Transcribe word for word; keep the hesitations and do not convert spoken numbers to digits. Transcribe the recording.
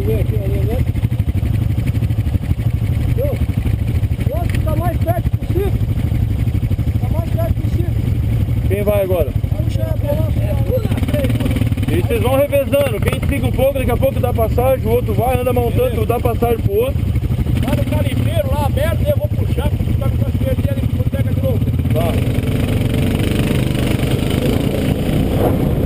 ver aqui ali dentro. Eu gosto de ficar mais perto possível. Ficar mais perto possível. Quem vai agora? Puxa a balança. É tudo na frente. E vocês vão revezando. Quem fica um pouco, daqui a pouco dá passagem, o outro vai, anda montando, dá passagem pro outro. Tá no calimbeiro lá aberto, eu vou puxar, porque ficar no calimbeiro dele, ele pega de novo. Tá.